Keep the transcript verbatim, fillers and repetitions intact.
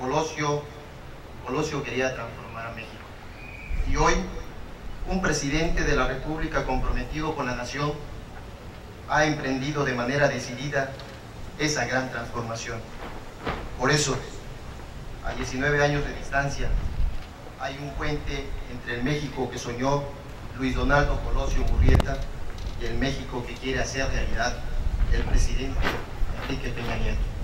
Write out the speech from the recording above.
Colosio, Colosio quería transformar a México. Y hoy, un presidente de la República comprometido con la nación ha emprendido de manera decidida esa gran transformación. Por eso, a diecinueve años de distancia, hay un puente entre el México que soñó Luis Donaldo Colosio Murrieta y el México que quiere hacer realidad el presidente Enrique Peña Nieto.